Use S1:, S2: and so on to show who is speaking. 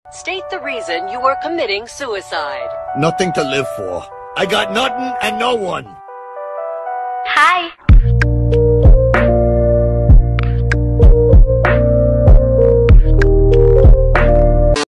S1: State the reason you are committing suicide.
S2: Nothing to live for. I got nothing and no one.
S3: Hi.